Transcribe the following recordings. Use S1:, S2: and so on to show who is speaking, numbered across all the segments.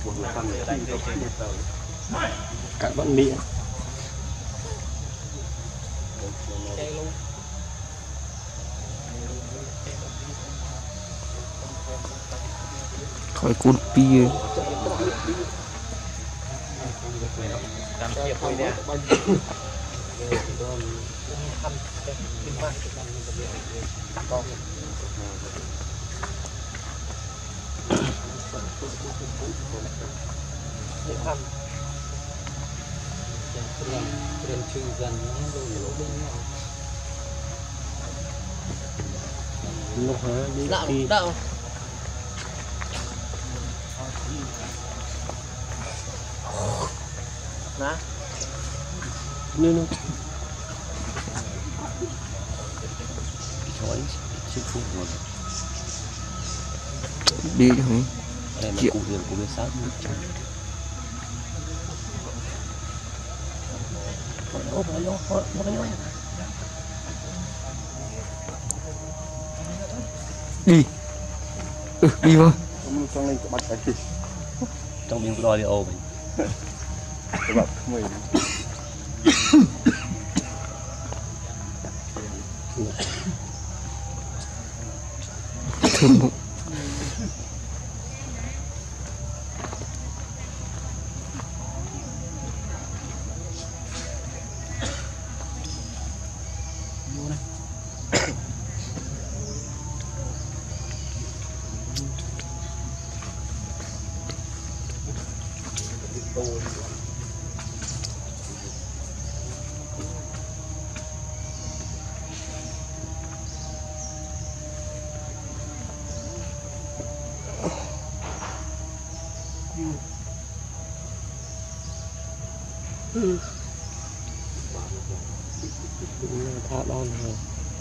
S1: Cả bọn Mỹ khỏi cuốn pia
S2: làm việc thôi nè
S1: lúc hả đi
S2: đậu nè
S1: nên chói chiếc phút rồi
S3: đi không
S1: đây là cụ hiện của người sát
S3: đi đi thôi
S1: trong lên bắt cái gì trong miếng đòi đi ô mình các bạn mình
S3: thơm bụng
S1: thả đòn rồi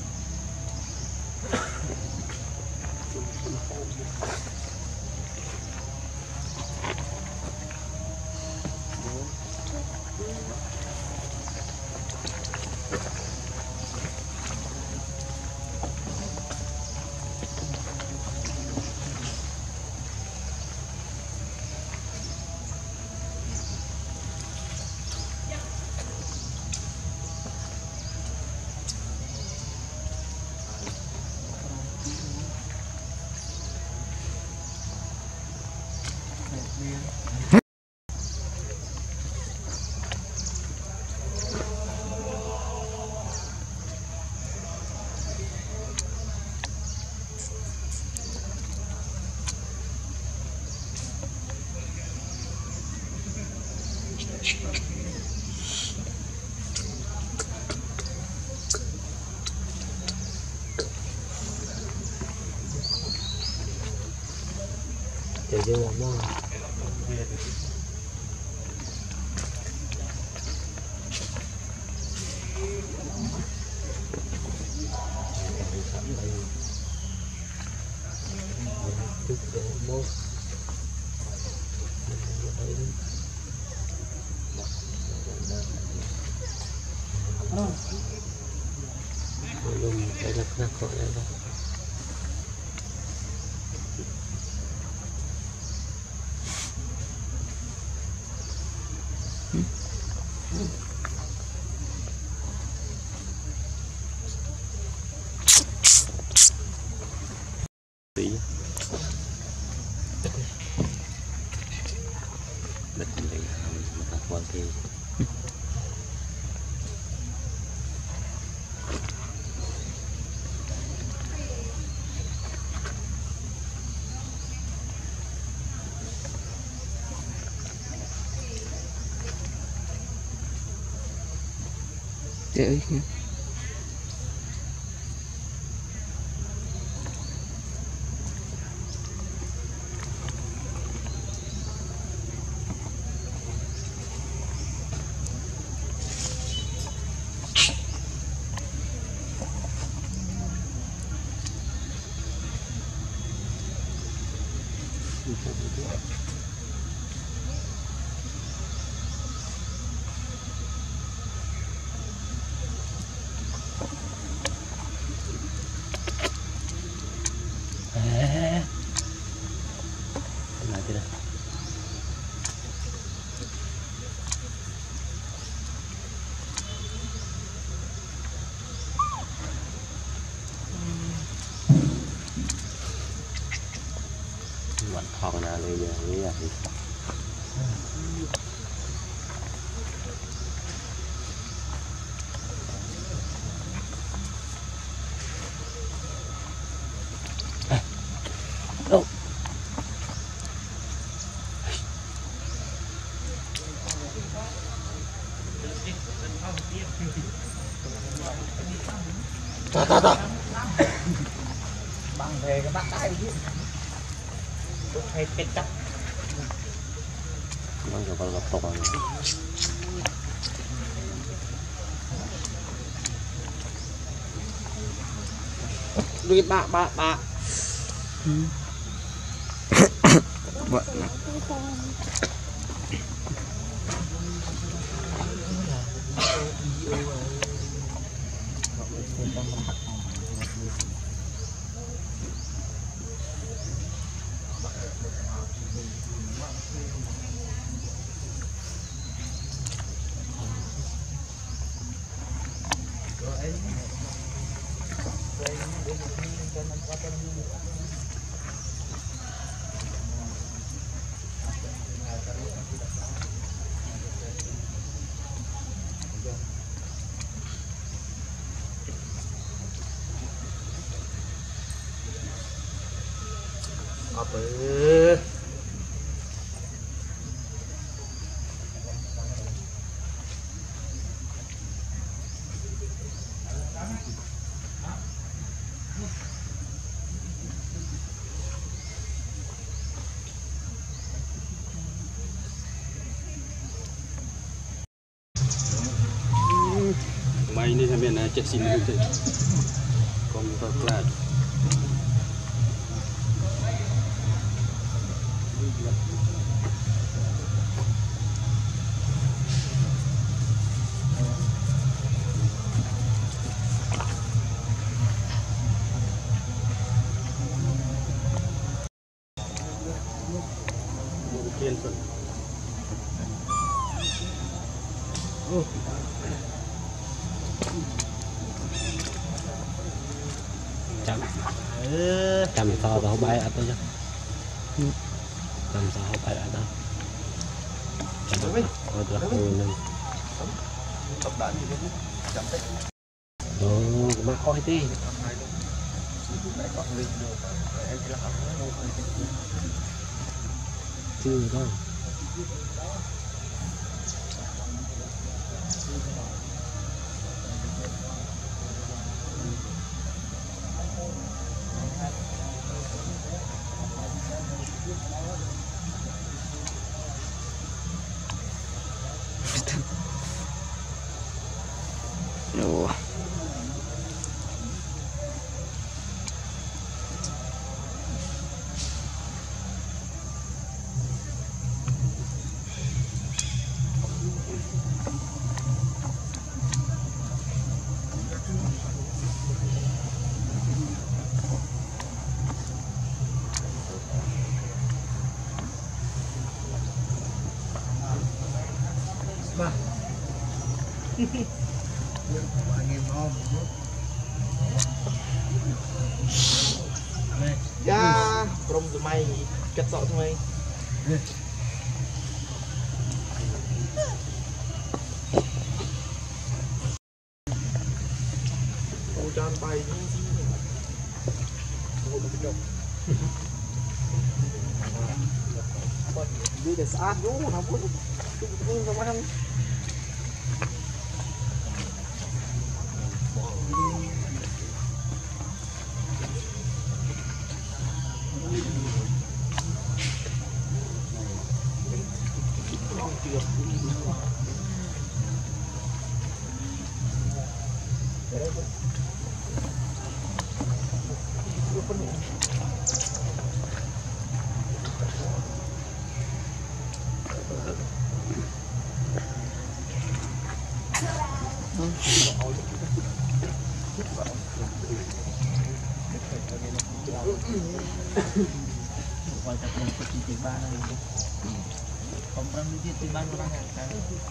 S2: để dương làm món đây là các con đây đó
S1: tí đất này mà các quan thì
S3: dễ nhé
S1: đâu ta
S2: bằng về cái bắt tay chứ tôi hay kết chấp
S1: mang cho con gặp tộc à
S2: đi bạ
S3: Vậy
S1: mày ini sampai nak cek sini tu komputer kelas chăm sao tao bay ở đây chứ chăm sao bay ở đâu chăm ở đó lên tập đạn gì đấy chăm tết mà coi đi chưa đâu
S3: Ủa.
S2: ya from tụi mày cắt sọ tụi mày ô tròn bay đi để sát vô nó cũng không ăn quay tập một cái ba này không đang đi trên ban orang kan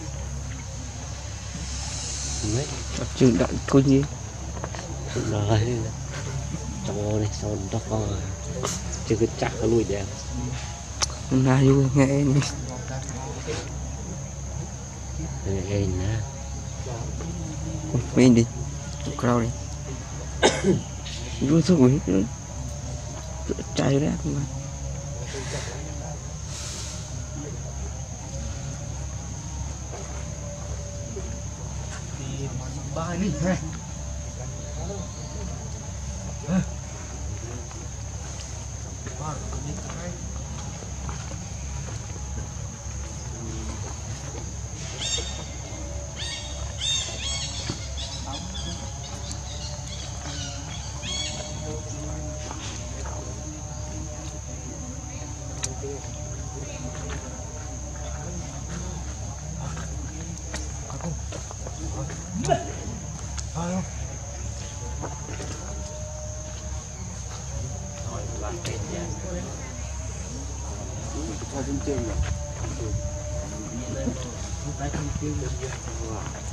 S1: mấy
S3: Chừng đạn coi gì
S1: rồi cho này son đó coi chưa cái chắc lui đẹp
S3: na vui nghe em
S1: nè
S3: mình đi crowd đi vui số quỷ trai ra không mà
S2: ba đi ha